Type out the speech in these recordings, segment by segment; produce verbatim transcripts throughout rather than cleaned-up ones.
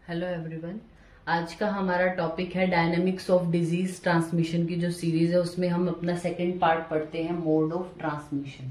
Hello everyone. आज का हमारा टॉपिक है डायनामिक्स ऑफ डिजीज ट्रांसमिशन की जो सीरीज है उसमें हम अपना सेकंड पार्ट पढ़ते हैं, मोड ऑफ ट्रांसमिशन।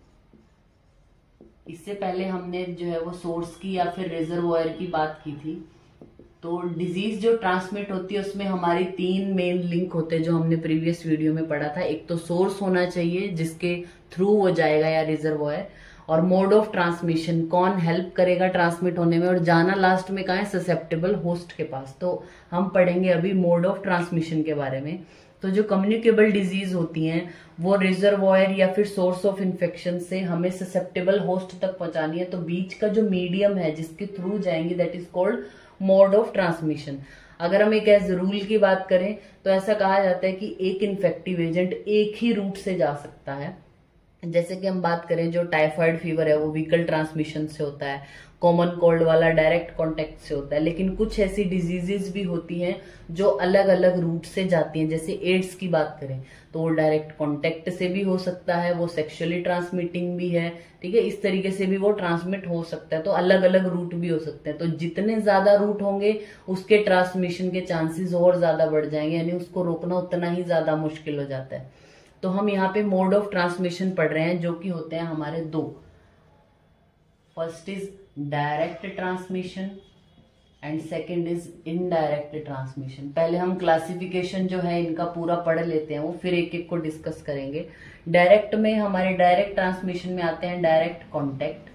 इससे पहले हमने जो है वो सोर्स की या फिर रिजर्वॉयर की बात की थी। तो डिजीज जो ट्रांसमिट होती है उसमें हमारी तीन मेन लिंक होते हैं जो हमने प्रीवियस वीडियो में पढ़ा था। एक तो सोर्स होना चाहिए जिसके थ्रू वो जाएगा या रिजर्वॉयर, और मोड ऑफ ट्रांसमिशन कौन हेल्प करेगा ट्रांसमिट होने में, और जाना लास्ट में कहाँ है, ससेप्टेबल होस्ट के पास। तो हम पढ़ेंगे अभी मोड ऑफ ट्रांसमिशन के बारे में। तो जो कम्युनिकेबल डिजीज होती हैं वो रिजर्वॉयर या फिर सोर्स ऑफ इन्फेक्शन से हमें ससेप्टेबल होस्ट तक पहुंचानी है। तो बीच का जो मीडियम है जिसके थ्रू जाएंगी that is called mode of transmission. अगर हम एक एज रूल की बात करें तो ऐसा कहा जाता है कि एक इन्फेक्टिव एजेंट एक ही रूट से जा सकता है। जैसे कि हम बात करें जो टाइफाइड फीवर है वो व्हीकल ट्रांसमिशन से होता है, कॉमन कोल्ड वाला डायरेक्ट कांटेक्ट से होता है। लेकिन कुछ ऐसी डिजीजेस भी होती हैं जो अलग अलग रूट से जाती हैं। जैसे एड्स की बात करें तो वो डायरेक्ट कांटेक्ट से भी हो सकता है, वो सेक्सुअली ट्रांसमिटिंग भी है, ठीक है, इस तरीके से भी वो ट्रांसमिट हो सकता है। तो अलग अलग रूट भी हो सकते हैं। तो जितने ज्यादा रूट होंगे उसके ट्रांसमिशन के चांसेस और ज्यादा बढ़ जाएंगे, यानी उसको रोकना उतना ही ज्यादा मुश्किल हो जाता है। तो हम यहाँ पे मोड ऑफ ट्रांसमिशन पढ़ रहे हैं जो कि होते हैं हमारे दो। First is direct transmission and second is indirect transmission. पहले हम क्लासिफिकेशन जो है इनका पूरा पढ़ लेते हैं, वो फिर एक एक को डिस्कस करेंगे। डायरेक्ट में हमारे डायरेक्ट ट्रांसमिशन में आते हैं direct contact,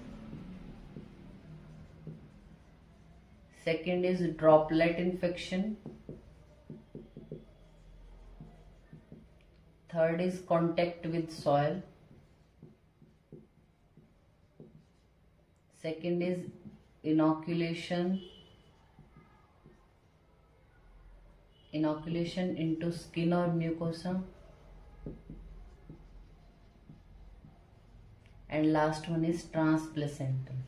second is droplet infection, third is contact with soil, second is inoculation inoculation into skin or mucosa, and last one is transplacental।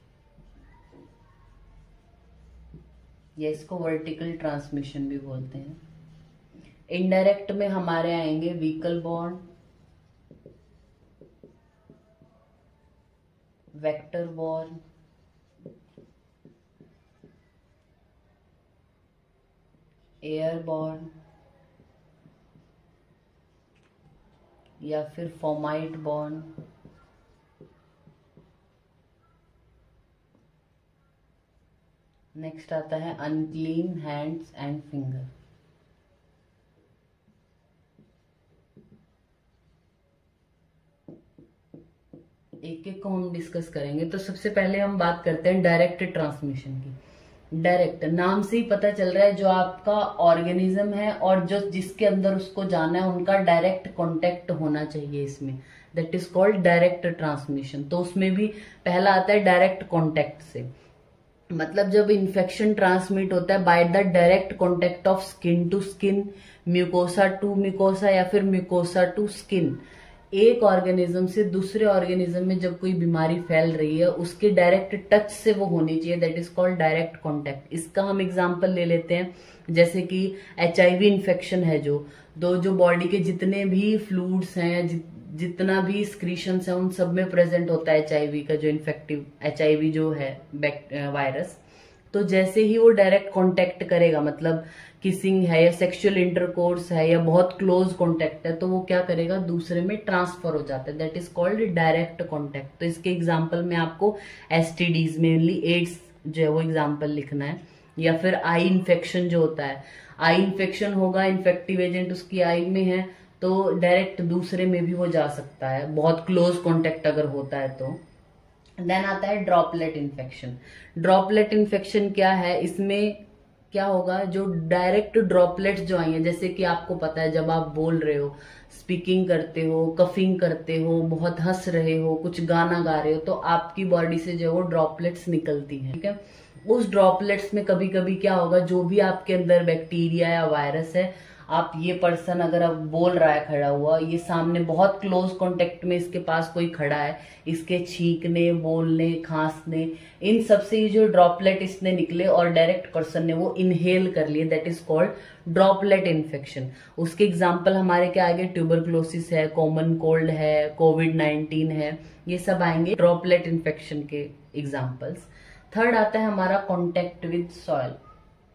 ये इसको वर्टिकल ट्रांसमिशन भी बोलते हैं। इनडायरेक्ट में हमारे आएंगे vehicle borne, vector borne, air borne या फिर फॉर्माइट बॉर्न, नेक्स्ट आता है अनक्लीन हैंड्स एंड फिंगर। एक एक को हम डिस्कस करेंगे। तो सबसे पहले हम बात करते हैं डायरेक्ट ट्रांसमिशन की। डायरेक्ट नाम से ही पता चल रहा है जो आपका ऑर्गेनिज्म है और जो जिसके अंदर उसको जाना है उनका डायरेक्ट कांटेक्ट होना चाहिए इसमें, that is called direct transmission. तो उसमें भी पहला आता है डायरेक्ट कांटेक्ट से, मतलब जब इन्फेक्शन ट्रांसमिट होता है by the direct contact of skin to skin, mucosa to mucosa या फिर म्यूकोसा टू स्किन। एक ऑर्गेनिज्म से दूसरे ऑर्गेनिज्म में जब कोई बीमारी फैल रही है उसके डायरेक्ट टच से वो होनी चाहिए, that is called direct contact. इसका हम एग्जांपल ले लेते हैं, जैसे कि एचआईवी इन्फेक्शन है जो दो जो बॉडी के जितने भी फ्लूइड्स हैं, जि, जितना भी स्क्रीशंस है उन सब में प्रेजेंट होता है एचआईवी का जो इन्फेक्टिव एचआईवी जो है वायरस। तो जैसे ही वो डायरेक्ट कांटेक्ट करेगा, मतलब किसिंग है या सेक्सुअल इंटरकोर्स है या बहुत क्लोज कांटेक्ट है, तो वो क्या करेगा, दूसरे में ट्रांसफर हो जाता है, that is called direct contact. तो इसके एग्जांपल में आपको एसटीडीज मेनली एड्स जो है वो एग्जांपल लिखना है, या फिर आई इन्फेक्शन जो होता है, आई इन्फेक्शन होगा, इन्फेक्टिव एजेंट उसकी आई में है तो डायरेक्ट दूसरे में भी वो जा सकता है, बहुत क्लोज कॉन्टेक्ट अगर होता है तो। देन आता है ड्रॉपलेट इन्फेक्शन। ड्रॉपलेट इन्फेक्शन क्या है, इसमें क्या होगा, जो डायरेक्ट ड्रॉपलेट्स जो आई हैं, जैसे कि आपको पता है जब आप बोल रहे हो, स्पीकिंग करते हो, कफिंग करते हो, बहुत हंस रहे हो, कुछ गाना गा रहे हो, तो आपकी बॉडी से जो वो ड्रॉपलेट्स निकलती हैं, ठीक है। उस ड्रॉपलेट्स में कभी कभी क्या होगा, जो भी आपके अंदर बैक्टीरिया या वायरस है, आप ये पर्सन अगर अब बोल रहा है खड़ा हुआ, ये सामने बहुत क्लोज कांटेक्ट में इसके पास कोई खड़ा है, इसके छींकने, बोलने, खांसने, इन सब से ये जो ड्रॉपलेट इसने निकले और डायरेक्ट पर्सन ने वो इनहेल कर लिए, that is called droplet infection. उसके एग्जाम्पल हमारे क्या आएंगे, ट्यूबरक्लोसिस है, कॉमन कोल्ड है, कोविड नाइनटीन है, ये सब आएंगे ड्रॉपलेट इन्फेक्शन के एग्जाम्पल्स। थर्ड आता है हमारा कॉन्टेक्ट विद सॉइल।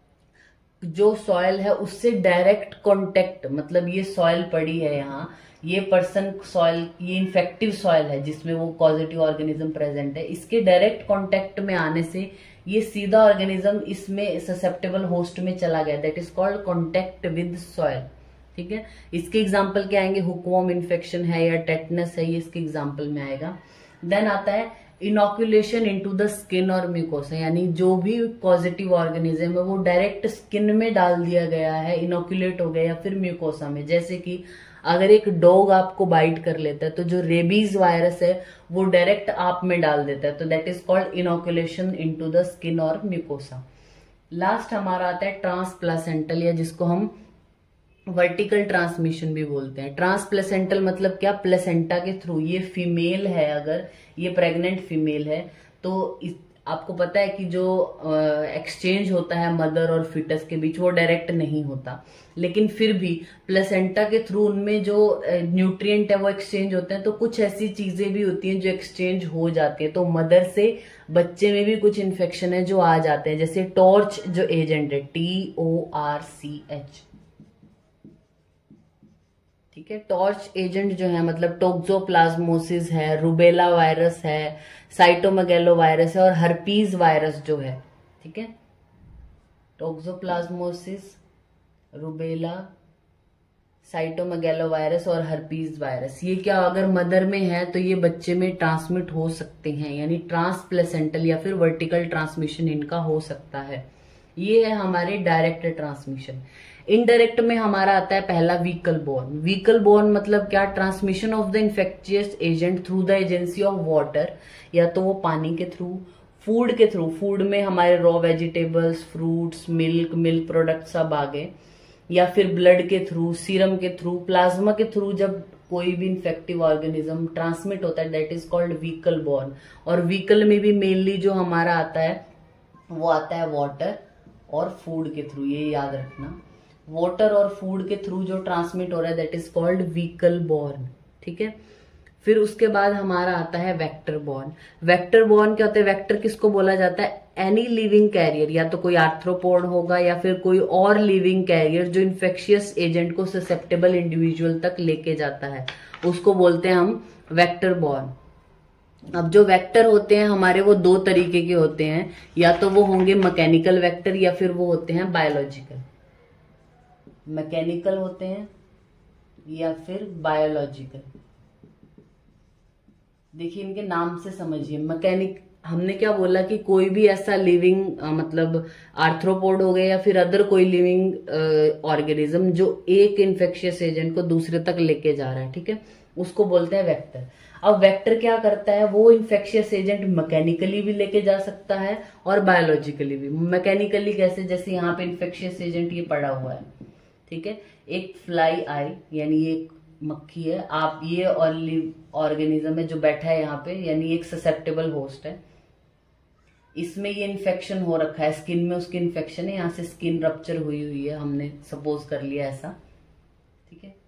जो सॉइल है उससे डायरेक्ट कांटेक्ट, मतलब ये सॉइल पड़ी है यहाँ, ये पर्सन सॉइल, ये इन्फेक्टिव सॉइल है जिसमें वो पॉजिटिव ऑर्गेनिज्म प्रेजेंट है, इसके डायरेक्ट कांटेक्ट में आने से ये सीधा ऑर्गेनिज्म इसमें ससेप्टेबल होस्ट में चला गया, that is called contact with soil. ठीक है, इसके एग्जाम्पल क्या आएंगे, हुकवॉर्म इन्फेक्शन है या टेटनस है, ये इसके एग्जाम्पल में आएगा। देन आता है इनोकुलेशन इनटू द स्किन और म्यूकोसा, यानी जो भी पॉजिटिव ऑर्गेनिज्म है वो डायरेक्ट स्किन में डाल दिया गया है, इनोकुलेट हो गया, या फिर म्यूकोसा में। जैसे कि अगर एक डॉग आपको बाइट कर लेता है तो जो रेबीज वायरस है वो डायरेक्ट आप में डाल देता है, तो that is called inoculation into the skin और म्यूकोसा। लास्ट हमारा आता है ट्रांसप्लासेंटल, या जिसको हम वर्टिकल ट्रांसमिशन भी बोलते हैं। ट्रांसप्लेसेंटल मतलब क्या, प्लेसेंटा के थ्रू, ये फीमेल है, अगर ये प्रेग्नेंट फीमेल है तो इस, आपको पता है कि जो एक्सचेंज होता है मदर और फिटस के बीच वो डायरेक्ट नहीं होता, लेकिन फिर भी प्लेसेंटा के थ्रू उनमें जो न्यूट्रिएंट है वो एक्सचेंज होते हैं, तो कुछ ऐसी चीजें भी होती हैं जो एक्सचेंज हो जाती है, तो मदर से बच्चे में भी कुछ इन्फेक्शन है जो आ जाते हैं, जैसे टॉर्च जो एजेंट है, T O R C H. ठीक है, टॉर्च एजेंट जो है मतलब टोक्सोप्लाज्मोसिस है, रूबेला वायरस है, साइटोमेगेलो वायरस है और हर्पीज वायरस जो है। ठीक है, टोक्सोप्लाज्मोसिस, रूबेला, साइटोमेगेलो वायरस और हर्पीज वायरस, ये क्या अगर मदर में है तो ये बच्चे में ट्रांसमिट हो सकते हैं, यानी ट्रांसप्लेसेंटल या फिर वर्टिकल ट्रांसमिशन इनका हो सकता है। ये है हमारे डायरेक्ट ट्रांसमिशन। इनडायरेक्ट में हमारा आता है पहला व्हीकल बोर्न। व्हीकल बोर्न मतलब क्या, transmission of the infectious agent through the agency of water, या तो वो पानी के थ्रू, फूड के थ्रू, फूड में हमारे raw vegetables, fruits, milk, milk product सब आ गए, या फिर ब्लड के थ्रू, सीरम के थ्रू, प्लाज्मा के थ्रू, जब कोई भी इन्फेक्टिव ऑर्गेनिज्म ट्रांसमिट होता है that is called vehicle borne. और व्हीकल में भी मेनली जो हमारा आता है वो आता है वाटर और फूड के थ्रू, ये याद रखना, वाटर और फूड के थ्रू जो ट्रांसमिट हो रहा है that is called vehicle borne. ठीक है, फिर उसके बाद हमारा आता है वेक्टर बोर्न। वेक्टर बोर्न क्या होता है, वेक्टर किसको बोला जाता है, एनी लिविंग कैरियर, या तो कोई आर्थ्रोपोड होगा या फिर कोई और लिविंग कैरियर जो इन्फेक्शियस एजेंट को ससेप्टेबल इंडिविजुअल तक लेके जाता है, उसको बोलते हैं हम वेक्टर बोर्न। अब जो वेक्टर होते हैं हमारे वो दो तरीके के होते हैं, या तो वो होंगे मैकेनिकल वेक्टर या फिर वो होते हैं बायोलॉजिकल। मैकेनिकल होते हैं या फिर बायोलॉजिकल। देखिए इनके नाम से समझिए, मैकेनिक हमने क्या बोला कि कोई भी ऐसा लिविंग मतलब आर्थ्रोपोड हो गया या फिर अदर कोई लिविंग ऑर्गेनिज्म जो एक इन्फेक्शियस एजेंट को दूसरे तक लेके जा रहा है, ठीक है, उसको बोलते हैं वेक्टर। अब वेक्टर क्या करता है, वो इन्फेक्शियस एजेंट मैकेनिकली भी लेके जा सकता है और बायोलॉजिकली भी। मैकेनिकली कैसे, जैसे यहाँ पे इन्फेक्शियस एजेंट ये पड़ा हुआ है, ठीक है, एक फ्लाई आई यानी एक मक्खी है, आप ये ऑर्गेनिज्म है जो बैठा है यहाँ पे, यानी एक ससेप्टेबल होस्ट है, इसमें ये इन्फेक्शन हो रखा है, स्किन में उसकी इन्फेक्शन है, यहाँ से स्किन रप्चर हुई हुई है, हमने सपोज कर लिया ऐसा, ठीक है,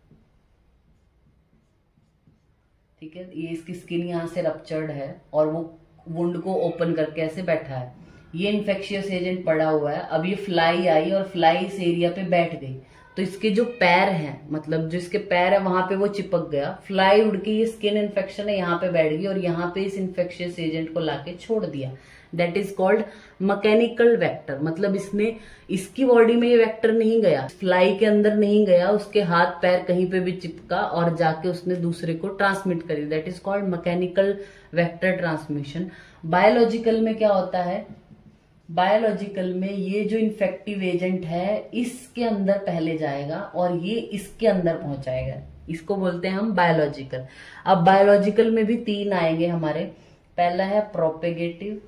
ठीक है, ये इसकी स्किन यहाँ से रप्चर्ड है और वो वुंड को ओपन करके ऐसे बैठा है, ये इन्फेक्शियस एजेंट पड़ा हुआ है। अब ये फ्लाई आई और फ्लाई इस एरिया पे बैठ गई, तो इसके जो पैर हैं, मतलब जो इसके पैर है वहां पे वो चिपक गया, फ्लाई उड़ के ये स्किन इन्फेक्शन है यहाँ पे बैठ गई और यहाँ पे इस इन्फेक्शियस एजेंट को लाके छोड़ दिया, that is called mechanical vector. मतलब इसने इसकी बॉडी में ये वेक्टर नहीं गया, फ्लाई के अंदर नहीं गया, उसके हाथ पैर कहीं पे भी चिपका और जाके उसने दूसरे को ट्रांसमिट करी, that is called mechanical vector transmission. Biological में क्या होता है, बायोलॉजिकल में ये जो इन्फेक्टिव एजेंट है इसके अंदर पहले जाएगा और ये इसके अंदर पहुंचाएगा, इसको बोलते हैं हम बायोलॉजिकल। अब बायोलॉजिकल में भी तीन आएंगे हमारे, पहला है propagative,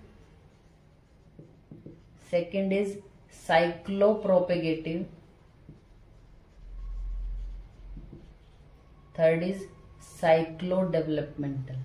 second is cyclopropagative, third is cyclo developmental.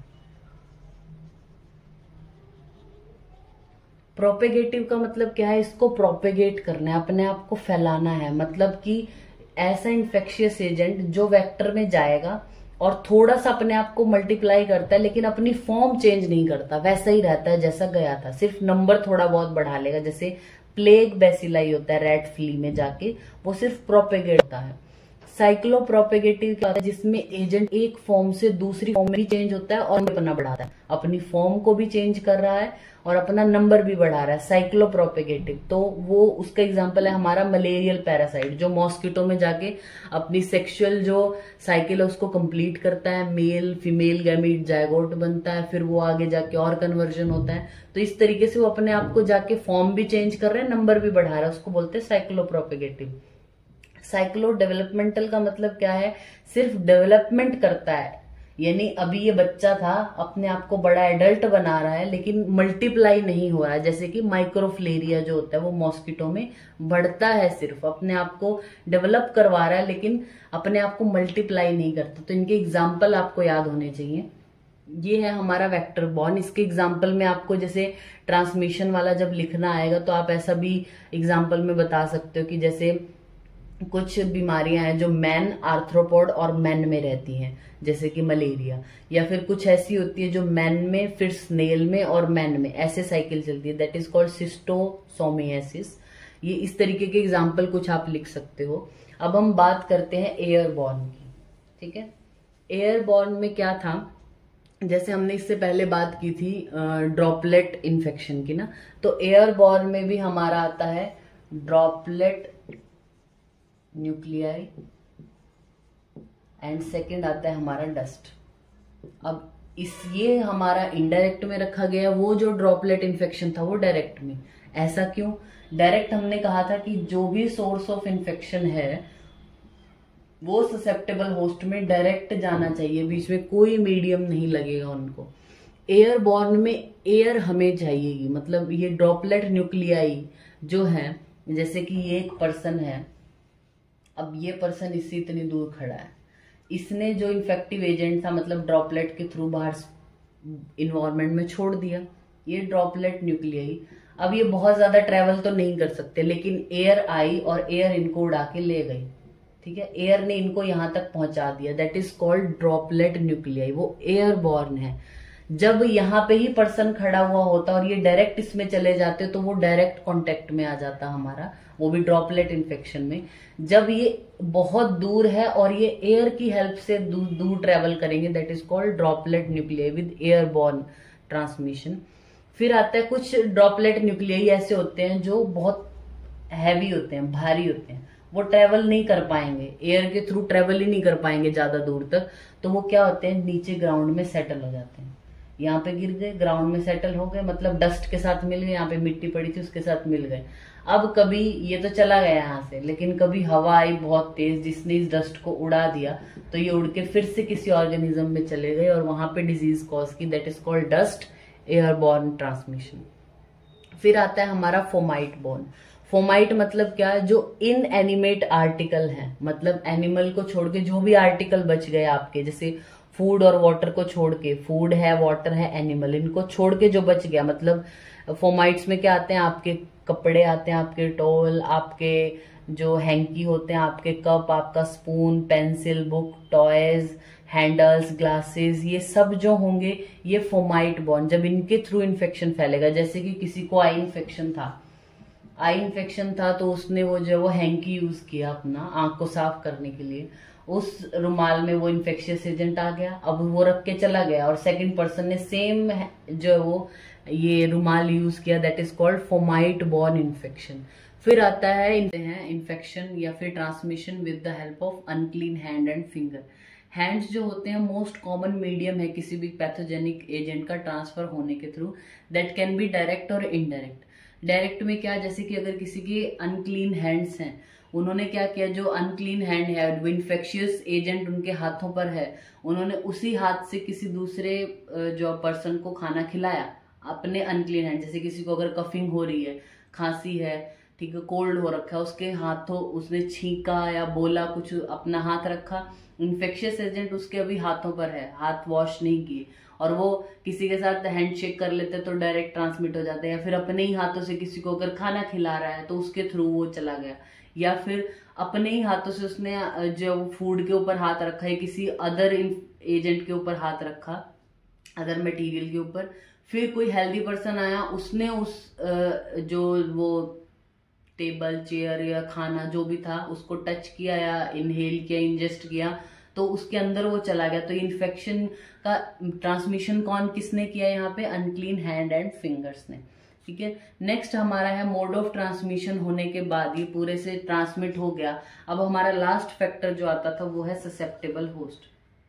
Propagative का मतलब क्या है, इसको प्रोपेगेट करना है, अपने आप को फैलाना है, मतलब कि ऐसा इन्फेक्शियस एजेंट जो वेक्टर में जाएगा और थोड़ा सा अपने आप को मल्टीप्लाई करता है लेकिन अपनी फॉर्म चेंज नहीं करता, वैसा ही रहता है जैसा गया था, सिर्फ नंबर थोड़ा बहुत बढ़ा लेगा। जैसे प्लेग बेसिलाई होता है रेड फ्ली में जाके, वो सिर्फ प्रोपेगेट होता है। साइक्लो प्रोपेगेटिव क्या होता है, जिसमें एजेंट एक फॉर्म से दूसरी फॉर्म में भी चेंज होता है और अपना बढ़ाता है, अपनी फॉर्म को भी चेंज कर रहा है और अपना नंबर भी बढ़ा रहा है, साइक्लो प्रोपेगेटिव। तो वो उसका एग्जांपल है हमारा मलेरियल पैरासाइट, जो मॉस्किटो में जाके अपनी सेक्सुअल जो साइकिल है उसको कंप्लीट करता है, मेल फीमेल गैमीट जायगोट बनता है, फिर वो आगे जाके और कन्वर्जन होता है। तो इस तरीके से वो अपने आप को जाके फॉर्म भी चेंज कर रहे हैं, नंबर भी बढ़ा रहा है, उसको बोलते हैं साइक्लो प्रोपेगेटिव। साइक्लो डेवलपमेंटल का मतलब क्या है, सिर्फ डेवलपमेंट करता है, यानी अभी ये बच्चा था अपने आप को बड़ा एडल्ट बना रहा है लेकिन मल्टीप्लाई नहीं हो रहा है। जैसे कि माइक्रोफ्लेरिया जो होता है वो मॉस्किटो में बढ़ता है, सिर्फ अपने आप को डेवलप करवा रहा है लेकिन अपने आप को मल्टीप्लाई नहीं करता। तो इनके एग्जाम्पल आपको याद होने चाहिए। ये है हमारा वेक्टर बॉर्न। इसके एग्जाम्पल में आपको जैसे ट्रांसमिशन वाला जब लिखना आएगा तो आप ऐसा भी एग्जाम्पल में बता सकते हो कि जैसे कुछ बीमारियां हैं जो मैन आर्थ्रोपोड और मैन में रहती हैं, जैसे कि मलेरिया, या फिर कुछ ऐसी होती है जो मैन में फिर स्नेल में और मैन में, ऐसे साइकिल चलती है, दैट इज कॉल्ड सिस्टोसोमियासिस। ये इस तरीके के एग्जाम्पल कुछ आप लिख सकते हो। अब हम बात करते हैं एयरबॉर्न की, ठीक है। एयरबॉर्न में क्या था, जैसे हमने इससे पहले बात की थी ड्रॉपलेट इन्फेक्शन की ना, तो एयरबॉर्न में भी हमारा आता है ड्रॉपलेट न्यूक्लियाई एंड सेकंड आता है हमारा डस्ट। अब इस ये हमारा इनडायरेक्ट में रखा गया, वो जो ड्रॉपलेट इन्फेक्शन था वो डायरेक्ट में। ऐसा क्यों? डायरेक्ट हमने कहा था कि जो भी सोर्स ऑफ इन्फेक्शन है वो ससेप्टेबल होस्ट में डायरेक्ट जाना चाहिए, बीच में कोई मीडियम नहीं लगेगा उनको। एयरबॉर्न में एयर हमें चाहिएगी, मतलब ये ड्रॉपलेट न्यूक्लियाई जो है, जैसे कि ये एक पर्सन है, अब ये पर्सन इससे इतनी दूर खड़ा है, इसने जो इन्फेक्टिव एजेंट था मतलब ड्रॉपलेट के थ्रू बाहर इन्वायरमेंट में छोड़ दिया, ये ड्रॉपलेट न्यूक्लियाई। अब ये बहुत ज्यादा ट्रेवल तो नहीं कर सकते, लेकिन एयर आई और एयर इनको उड़ा के ले गई, ठीक है, एयर ने इनको यहां तक पहुंचा दिया, that is called droplet nuclei, वो एयरबॉर्न है। जब यहाँ पे ही पर्सन खड़ा हुआ होता और ये डायरेक्ट इसमें चले जाते तो वो डायरेक्ट कांटेक्ट में आ जाता हमारा, वो भी ड्रॉपलेट इन्फेक्शन में। जब ये बहुत दूर है और ये एयर की हेल्प से दूर दूर ट्रेवल करेंगे, that is called droplet nuclei with airborne transmission. फिर आता है कुछ ड्रॉपलेट न्यूक्लियाई ऐसे होते हैं जो बहुत हैवी होते हैं, भारी होते हैं, वो ट्रेवल नहीं कर पाएंगे, एयर के थ्रू ट्रेवल ही नहीं कर पाएंगे ज्यादा दूर तक, तो वो क्या होते हैं, नीचे ग्राउंड में सेटल हो जाते हैं। यहाँ पे गिर गए, ग्राउंड में सेटल हो गए, मतलब डस्ट के साथ मिल गए, यहाँ पे मिट्टी पड़ी थी उसके साथ मिल गए। अब कभी ये तो चला गया यहाँ से, लेकिन कभी हवा आई बहुत तेज जिसने इस डस्ट को उड़ा दिया, तो ये उड़ के फिर से किसी ऑर्गेनिज्म में चले गए और वहां पे डिजीज कॉज की, that is called dust airborne transmission. फिर आता है हमारा फोमाइट बॉर्न। फोमाइट मतलब क्या है, जो इन एनिमेट आर्टिकल है, मतलब एनिमल को छोड़ के जो भी आर्टिकल बच गए आपके, जैसे फूड और वाटर को छोड़ के, फूड है, वाटर है, एनिमल, इनको छोड़ के जो बच गया, मतलब फोमाइट्स में क्या आते हैं, आपके कपड़े आते हैं, आपके टॉवल, आपके जो हैंकी होते हैं, आपके कप, आपका spoon, pencil, book, toys, handles, glasses, ये सब जो होंगे ये फोमाइट बॉर्न। जब इनके थ्रू इन्फेक्शन फैलेगा, जैसे कि किसी को आई इन्फेक्शन था, आई इन्फेक्शन था तो उसने वो जो वो हैंकी यूज किया अपना आंख को साफ करने के लिए, उस रुमाल में वो इन्फेक्शियस एजेंट आ गया, अब वो रख के चला गया और सेकंड पर्सन ने सेम जो वो ये रुमाल यूज किया, that is called fomite borne infection. फिर आता है इन्फेक्शन या फिर transmission with the help of unclean hand and finger. Hands जो होते हैं मोस्ट कॉमन मीडियम है किसी भी पैथोजेनिक एजेंट का ट्रांसफर होने के through, that can be direct और इनडायरेक्ट। डायरेक्ट में क्या, जैसे कि अगर किसी के अनक्लीन हैंड्स हैं, उन्होंने क्या किया, जो अनक्लीन हैंड है, वो इन्फेक्शियस एजेंट उनके हाथों पर है, उन्होंने उसी हाथ से किसी दूसरे जो पर्सन को खाना खिलाया अपने अनक्लीन हैंड। जैसे किसी को अगर कफिंग हो रही है, खांसी है, ठीक है, कोल्ड हो रखा है, उसके हाथों उसने छींका या बोला कुछ, अपना हाथ रखा, इन्फेक्शियस एजेंट उसके अभी हाथों पर है, हाथ वॉश नहीं किए, और वो किसी के साथ हैंडशेक कर लेते तो डायरेक्ट ट्रांसमिट हो जाता है, या फिर अपने ही हाथों से किसी को अगर खाना खिला रहा है तो उसके थ्रू वो चला गया, या फिर अपने ही हाथों से उसने जो फूड के ऊपर हाथ रखा है, किसी अदर एजेंट के ऊपर हाथ रखा, अदर मटेरियल के ऊपर, फिर कोई हेल्दी पर्सन आया, उसने उस जो वो टेबल चेयर या खाना जो भी था उसको टच किया या इनहेल किया, इंजेस्ट किया, तो उसके अंदर वो चला गया। तो इन्फेक्शन का ट्रांसमिशन कौन किसने किया यहाँ पे? अनक्लीन हैंड एंड फिंगर्स ने। ठीक है, नेक्स्ट हमारा है मोड ऑफ ट्रांसमिशन होने के बाद ये पूरे से ट्रांसमिट हो गया। अब हमारा लास्ट फैक्टर जो आता था वो है ससेप्टेबल होस्ट।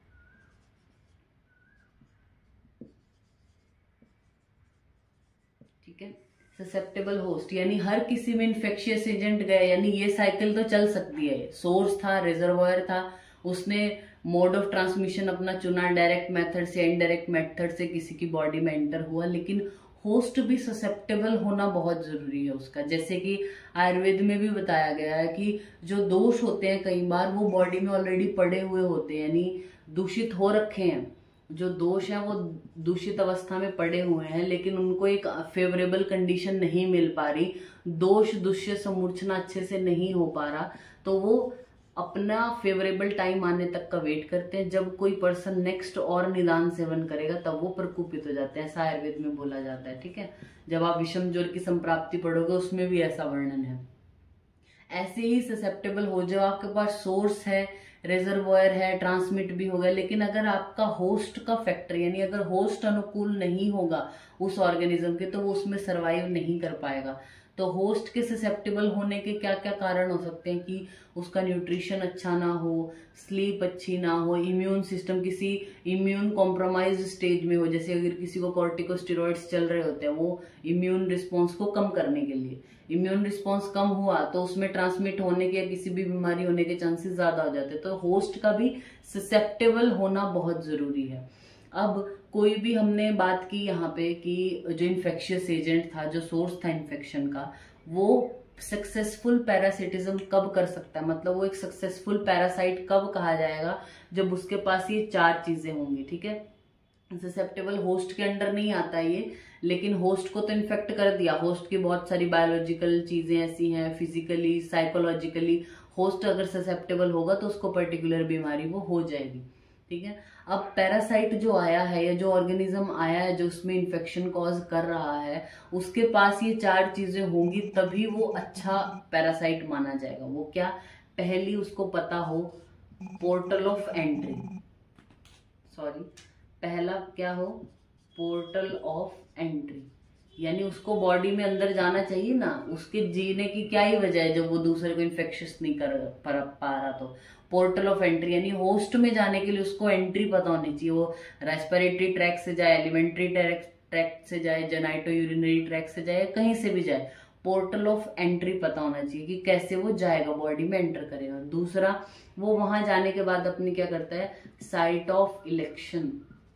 ठीक है, ससेप्टेबल होस्ट यानी हर किसी में इन्फेक्शियस एजेंट गए, यानी ये साइकिल तो चल सकती है। सोर्स था, रिजर्वायर था, उसने मोड ऑफ ट्रांसमिशन अपना चुना, डायरेक्ट मेथड से इनडायरेक्ट मेथड से किसी की बॉडी में एंटर हुआ, लेकिन होस्ट भी ससेप्टेबल होना बहुत जरूरी है उसका। जैसे कि आयुर्वेद में भी बताया गया है कि जो दोष होते हैं कई बार वो बॉडी में ऑलरेडी पड़े हुए होते हैं, यानी दूषित हो रखे हैं। जो दोष है वो दूषित अवस्था में पड़े हुए हैं, लेकिन उनको एक फेवरेबल कंडीशन नहीं मिल पा रही, दोष दुष्य समूर्छना अच्छे से नहीं हो पा रहा, तो वो अपना फेवरेबल टाइम आने तक का वेट करते हैं। जब कोई पर्सन नेक्स्ट और निदान सेवन करेगा तब वो प्रकोपित हो जाते हैं, ऐसा आयुर्वेद में बोला जाता है। ठीक है, जब आप विषम ज्वर की संप्राप्ति पढ़ोगे उसमें भी ऐसा वर्णन है। ऐसे ही ससेप्टेबल हो, जब आपके पास सोर्स है, रिजर्वायर है, ट्रांसमिट भी होगा, लेकिन अगर आपका होस्ट का फैक्टर यानी अगर होस्ट अनुकूल नहीं होगा उस ऑर्गेनिज्म के, तो वो उसमें सरवाइव नहीं कर पाएगा। तो होस्ट के ससेप्टेबल होने के क्या क्या कारण हो सकते हैं कि उसका न्यूट्रिशन अच्छा ना हो, स्लीप अच्छी ना हो, इम्यून सिस्टम किसी इम्यून कॉम्प्रोमाइज स्टेज में हो, जैसे अगर किसी को कॉर्टिकोस्टेरॉइड्स चल रहे होते हैं वो इम्यून रिस्पॉन्स को कम करने के लिए, इम्यून रिस्पॉन्स कम हुआ तो उसमें ट्रांसमिट होने के या किसी भी बीमारी होने के चांसेस ज्यादा हो जाते हैं। तो होस्ट का भी ससेप्टेबल होना बहुत जरूरी है। अब कोई भी हमने बात की यहाँ पे कि जो इन्फेक्शियस एजेंट था, जो सोर्स था इन्फेक्शन का, वो सक्सेसफुल पैरासिटिज्म कब कर सकता है, मतलब वो एक सक्सेसफुल पैरासाइट कब कहा जाएगा? जब उसके पास ये चार चीजें होंगी। ठीक है, ससेप्टेबल होस्ट के अंडर नहीं आता ये, लेकिन होस्ट को तो इन्फेक्ट कर दिया। होस्ट की बहुत सारी बायोलॉजिकल चीजें ऐसी हैं, फिजिकली, साइकोलॉजिकली होस्ट अगर ससेप्टेबल होगा तो उसको पर्टिकुलर बीमारी वो हो जाएगी। ठीक है, अब पैरासाइट जो आया है या जो ऑर्गेनिज्म आया है जो उसमें इन्फेक्शन कॉज कर रहा है, उसके पास ये चार चीजें होंगी तभी वो अच्छा पैरासाइट माना जाएगा। वो क्या? पहली, उसको पता हो पोर्टल ऑफ एंट्री, सॉरी पहला क्या हो? पोर्टल ऑफ एंट्री, यानी उसको बॉडी में अंदर जाना चाहिए ना, उसके जीने की क्या ही वजह है जब वो दूसरे को इन्फेक्शियस नहीं कर पा रहा। तो पोर्टल ऑफ एंट्री यानी होस्ट में जाने के लिए उसको एंट्री पता होनी चाहिए। वो रेस्पिरेटरी ट्रैक से जाए, एलिमेंट्री ट्रैक से जाए, जेनाइटो यूरिनरी ट्रैक से जाए, कहीं से भी जाए, पोर्टल ऑफ एंट्री पता होना चाहिए कि कैसे वो जाएगा, बॉडी में एंटर करेगा। दूसरा, वो वहां जाने के बाद अपनी क्या करता है? Site of election.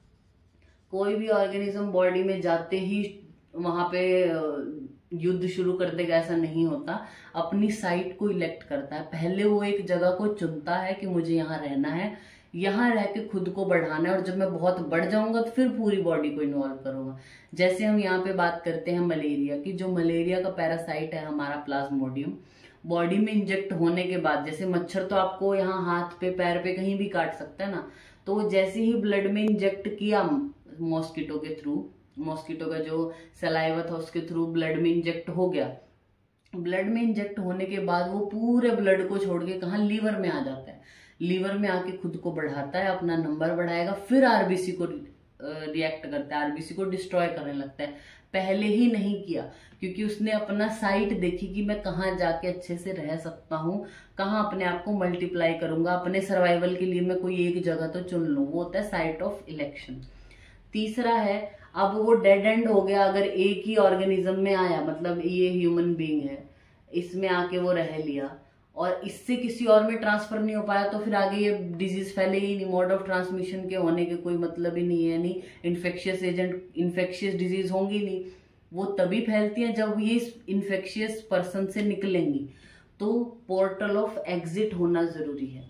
कोई भी ऑर्गेनिज्म बॉडी में जाते ही वहां पे युद्ध शुरू कर देगा ऐसा नहीं होता, अपनी साइट को इलेक्ट करता है। पहले वो एक जगह को चुनता है कि मुझे यहाँ रहना है, यहाँ रह के खुद को बढ़ाना है, और जब मैं बहुत बढ़ जाऊंगा तो फिर पूरी बॉडी को इन्वॉल्व करूंगा। जैसे हम यहाँ पे बात करते हैं मलेरिया की, जो मलेरिया का पैरासाइट है हमारा प्लाज्मोडियम, बॉडी में इंजेक्ट होने के बाद, जैसे मच्छर तो आपको यहाँ हाथ पे पैर पे कहीं भी काट सकता है ना, तो जैसे ही ब्लड में इंजेक्ट किया मॉस्किटो के थ्रू, मॉस्किटो का जो सलाइवा था उसके थ्रू ब्लड में इंजेक्ट हो गया, ब्लड में इंजेक्ट होने के बाद वो पूरे ब्लड को छोड़ के कहाँ? लीवर में आ जाता है। लीवर में आके खुद को बढ़ाता है, अपना नंबर बढ़ाएगा, फिर आरबीसी को रिएक्ट करता है, आरबीसी को डिस्ट्रॉय करने लगता है। पहले ही नहीं किया क्योंकि उसने अपना साइट देखी कि मैं कहाँ जाके अच्छे से रह सकता हूँ, कहाँ अपने आप को मल्टीप्लाई करूंगा, अपने सर्वाइवल के लिए मैं कोई एक जगह तो चुन लूँ, वो होता है साइट ऑफ इलेक्शन। तीसरा है, अब वो डेड एंड हो गया, अगर एक ही ऑर्गेनिज्म में आया, मतलब ये ह्यूमन बीइंग है, इसमें आके वो रह लिया और इससे किसी और में ट्रांसफर नहीं हो पाया, तो फिर आगे ये डिजीज फैलेगी नहीं, मोड ऑफ ट्रांसमिशन के होने के कोई मतलब ही नहीं है, यानी इन्फेक्शियस एजेंट, इन्फेक्शियस डिजीज होंगी नहीं, वो तभी फैलती हैं जब ये इन्फेक्शियस पर्सन से निकलेंगी। तो पोर्टल ऑफ एग्जिट होना जरूरी है।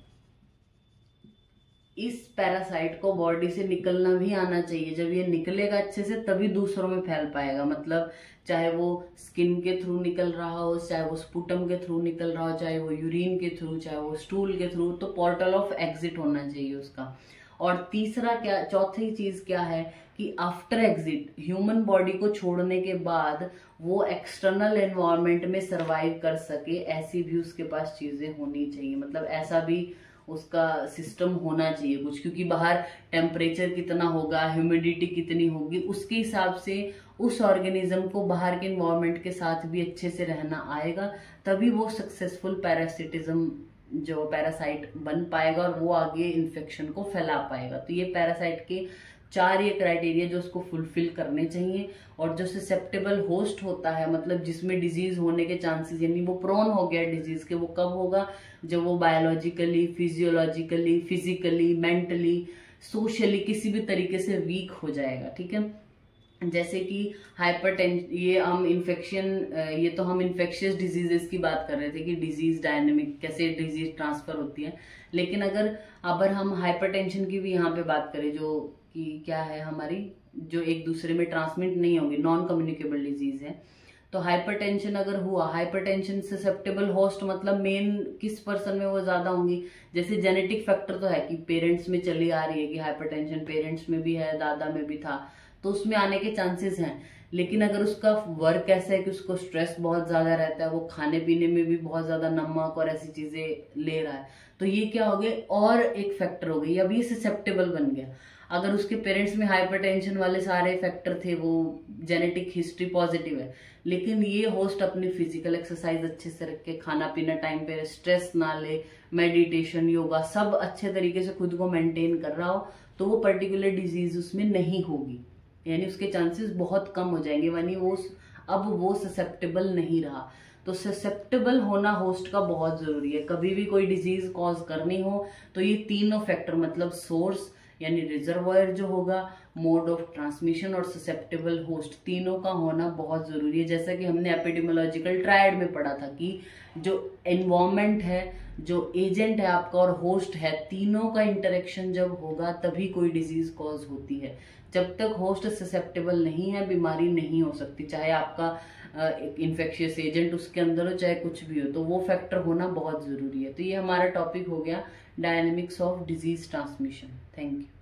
इस पैरासाइट को बॉडी से निकलना भी आना चाहिए, जब ये निकलेगा अच्छे से तभी दूसरों में फैल पाएगा, मतलब चाहे वो स्किन के थ्रू निकल रहा हो, चाहे वो स्पुटम के थ्रू निकल रहा हो, चाहे वो यूरिन के थ्रू, चाहे वो स्टूल के थ्रू, तो पोर्टल ऑफ एग्जिट होना चाहिए उसका। और तीसरा क्या, चौथी चीज क्या है कि आफ्टर एग्जिट, ह्यूमन बॉडी को छोड़ने के बाद वो एक्सटर्नल एनवायरनमेंट में सरवाइव कर सके, ऐसी भी उसके पास चीजें होनी चाहिए। मतलब ऐसा भी उसका सिस्टम होना चाहिए कुछ, क्योंकि बाहर टेम्परेचर कितना होगा, ह्यूमिडिटी कितनी होगी, उसके हिसाब से उस ऑर्गेनिज्म को बाहर के एनवायरनमेंट के साथ भी अच्छे से रहना आएगा, तभी वो सक्सेसफुल पैरासिटिज्म जो पैरासाइट बन पाएगा और वो आगे इन्फेक्शन को फैला पाएगा। तो ये पैरासाइट के चार ये क्राइटेरिया जो उसको फुलफिल करने चाहिए। और जो ससेप्टेबल होस्ट होता है, मतलब जिसमें डिजीज होने के चांसेस, यानी वो प्रोन हो गया डिजीज के, वो कब होगा, जब वो biologically, physiologically, physically, mentally, socially किसी भी तरीके से वीक हो जाएगा। ठीक है, जैसे कि हाइपरटेंशन, ये हम इन्फेक्शन, ये तो हम इन्फेक्शियस डिजीजेस की बात कर रहे थे कि डिजीज डायनेमिक, कैसे डिजीज ट्रांसफर होती है। लेकिन अगर अगर हम हाइपरटेंशन की भी यहाँ पे बात करें, जो कि क्या है हमारी, जो एक दूसरे में ट्रांसमिट नहीं होगी, नॉन कम्युनिकेबल डिजीज है, तो हाइपरटेंशन अगर हुआ, हाइपरटेंशन ससेप्टेबल होस्ट मतलब मेन किस पर्सन में वो ज्यादा होंगी। जैसे जेनेटिक फैक्टर तो है कि पेरेंट्स में चली आ रही है कि हाइपरटेंशन पेरेंट्स में भी है, दादा में भी था, तो उसमें आने के चांसेस हैं। लेकिन अगर उसका वर्क ऐसा है कि उसको स्ट्रेस बहुत ज्यादा रहता है, वो खाने पीने में भी बहुत ज्यादा नमक और ऐसी चीजें ले रहा है, तो ये क्या हो गए, और एक फैक्टर हो गई, अब ये ससेप्टेबल बन गया। अगर उसके पेरेंट्स में हाइपरटेंशन वाले सारे फैक्टर थे, वो जेनेटिक हिस्ट्री पॉजिटिव है, लेकिन ये होस्ट अपनी फिजिकल एक्सरसाइज अच्छे से रख के, खाना पीना टाइम पे, स्ट्रेस ना ले, मेडिटेशन, योगा सब अच्छे तरीके से खुद को मेंटेन कर रहा हो, तो वो पर्टिकुलर डिजीज उसमें नहीं होगी, यानी उसके चांसेस बहुत कम हो जाएंगे, यानी वो अब वो ससेप्टेबल नहीं रहा। तो ससेप्टेबल होना होस्ट का बहुत जरूरी है। कभी भी कोई डिजीज कॉज करनी हो तो ये तीनों फैक्टर, मतलब सोर्स यानी रिजर्वायर जो होगा, मोड ऑफ ट्रांसमिशन और ससेप्टेबल होस्ट, तीनों का होना बहुत जरूरी है। जैसा कि हमने एपिडेमियोलॉजिकल ट्रायड में पढ़ा था कि जो एनवायरनमेंट है, जो एजेंट है आपका और होस्ट है, तीनों का इंटरेक्शन जब होगा तभी कोई डिजीज कॉज होती है। जब तक होस्ट ससेप्टेबल नहीं है, बीमारी नहीं हो सकती, चाहे आपका इन्फेक्शियस एजेंट उसके अंदर हो, चाहे कुछ भी हो, तो वो फैक्टर होना बहुत जरूरी है। तो ये हमारा टॉपिक हो गया dynamics of disease transmission. Thank you.